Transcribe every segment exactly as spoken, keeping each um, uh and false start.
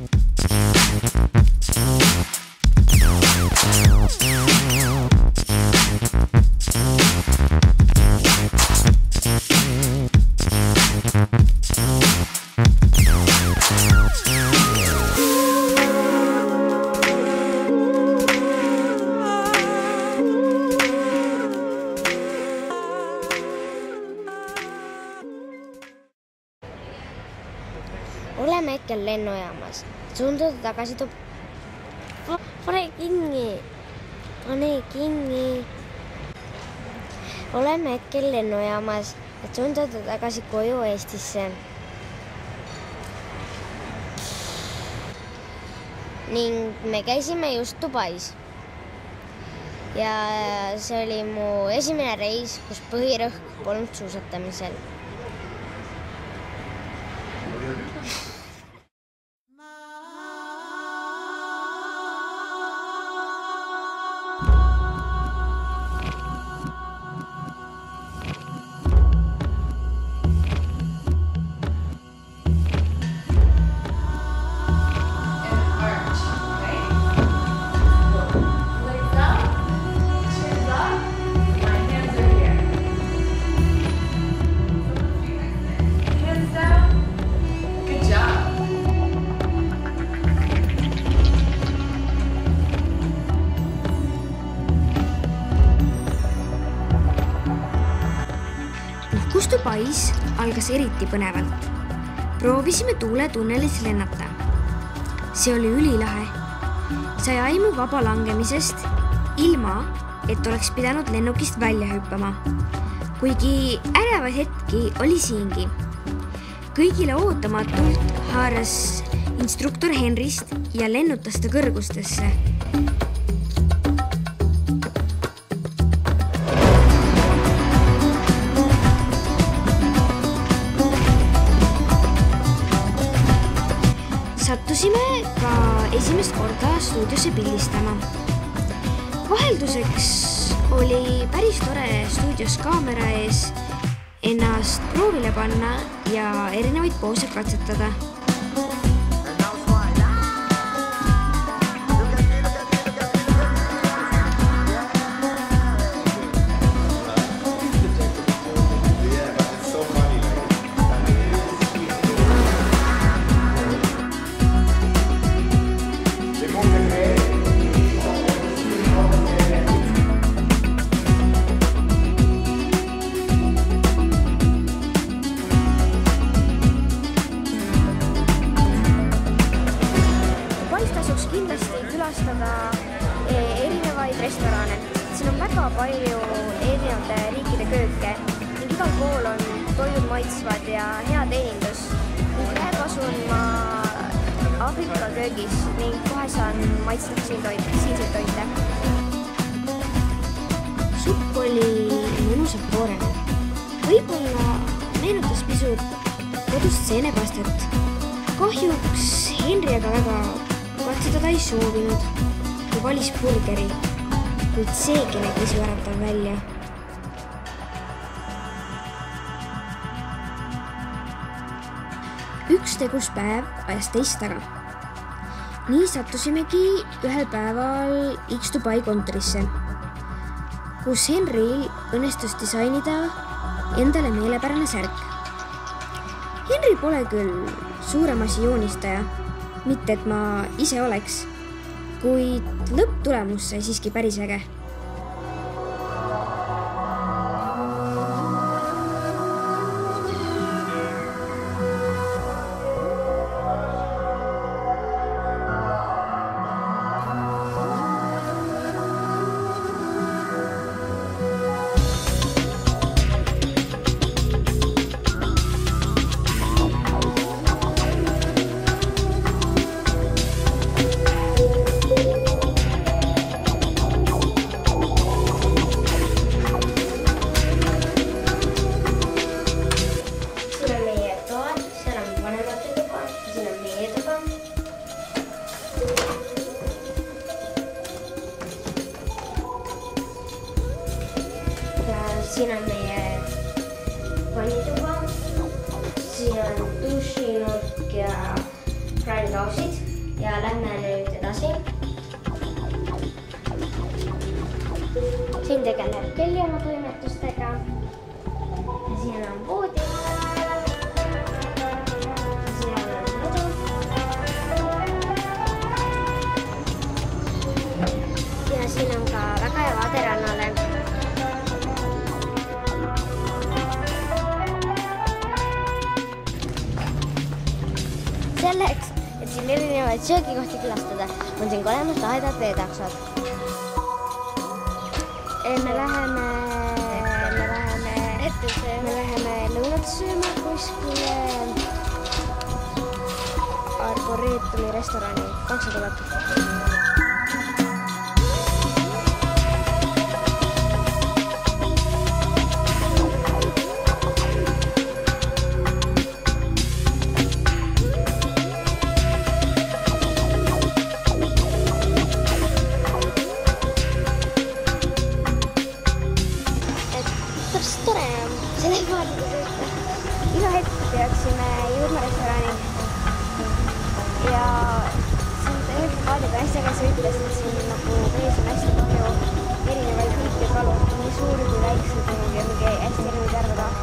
Oleme hetkel lennujaamas. Suunduda tagasi tub... Pane kinni. Pane kinni. Oleme hetkel lennujaamas, et suunduda tagasi koju Eestisse. Ning me käisime just Dubais. Ja see oli mu esimene reis, kus põhirõhk polnud suusatamisel. Puhkus Dubais algas eriti põnevalt. Proovisime tuuletunnelis lennata. See oli ülilahe. Sai aimu vaba langemisest, ilma, et oleks pidanud lennukist välja hüppama. Kuigi ärevaid hetki oli siingi. Kõigile ootamatult haaras instruktor Henrist ja lennutas ta kõrgustesse. Sattusime ka esimest korda stuudiosse pildistama. Vahelduseks oli päris tore stuudios kaamera ees ennast proovile panna ja erinevaid poose katsetada. Kindlasti külastada erinevaid restorane. Siin on väga palju erinevate riikide kööke ning igal pool on toidud maitsvad ja hea teenindus. Praegu asun ma Aafrika köögis ning kohe saan maitsta siinseid toite. Supp oli mõnusalt toorene. Võib-olla meenutas pisut kodust seenepastat. Kahjuks Henri aga väga katsetada ei soovinud ja valis burgeri, kuid seegi nägi süäratav välja. Üks tegus päev ajas teist taga. Nii sattusimegi ühel päeval X Dubai kontorisse, kus Henril õnnestus disainida endale meelepärane särk. Henri pole küll suurem asi joonistaja, mitte et ma ise oleks, kuid lõpptulemus sai siiski päris äge. Siin on meie vannituba, siin on dušinurk ja kraanikausid. ja lähme nüüd edasi. Siin tegeleb Kelly oma toimetustega. Ja siin on voodi. Siin on rõdu. Ja siin on ka väga hea vaade rannale. Selleks, et siin erinevaid söögikohti külastada, on siin olemas lahedad veetaksod. Me läheme, me läheme, me läheme lõunat sööma kuskile Arboretumi restorani. kakssada tuleb. Iga hetk peaksime jõudma restorani ja siin tegelikult vaadib hästi äge sõites, et siin nagu vees on hästi palju erinevaid hõike kalu, nii suuri kui väiksed ja mingi hästi erinevaid järve ka.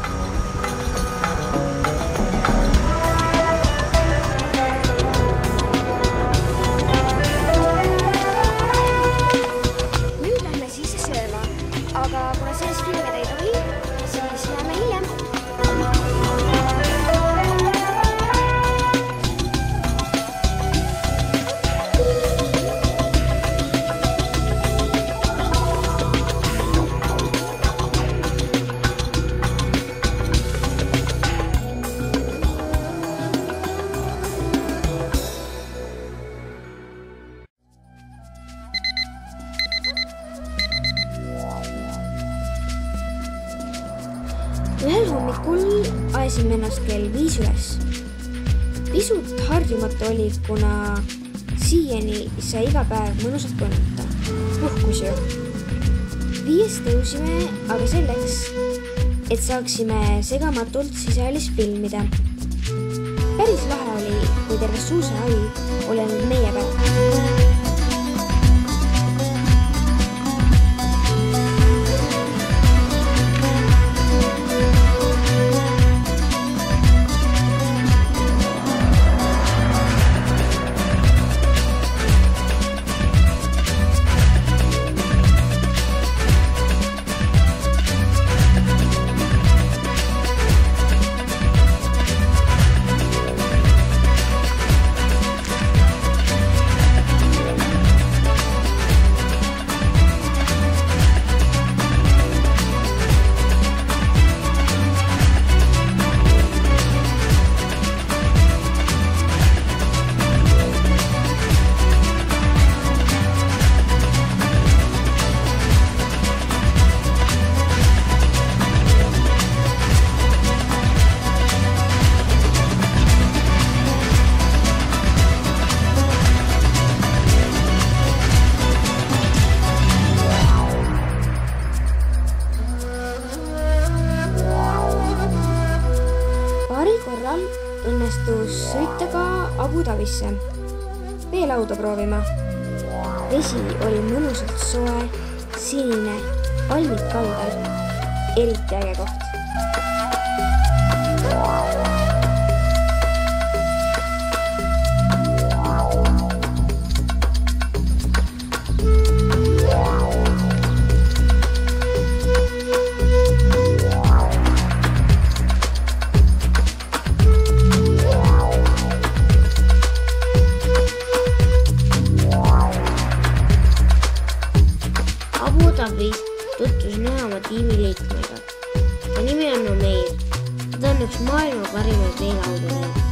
Nüüd lähme siis sööma, aga kuna sellest filmida ei tohi, siis läheme hiljem. Ühel hommikul aesime ennast kell viis üles. Pisut harjumatu oli, kuna siiani sai iga päev mõnusalt põnnata. Puhkus ju. Viies tõusime aga selleks, et saaksime segamatult sisealis filmida. Päris lahe oli, kui terve suusahall oli ainult meie peal. Õnnestus sõita ka Abu Dhabisse veelauda proovima. Vesi oli mõnusalt soe, sinine, palmid kaldal, eriti äge koht. Tutvusin ühe oma tiimiliikmega. Ta nimi on Omeir. Ta on üks maailma parimaid veelaudareid.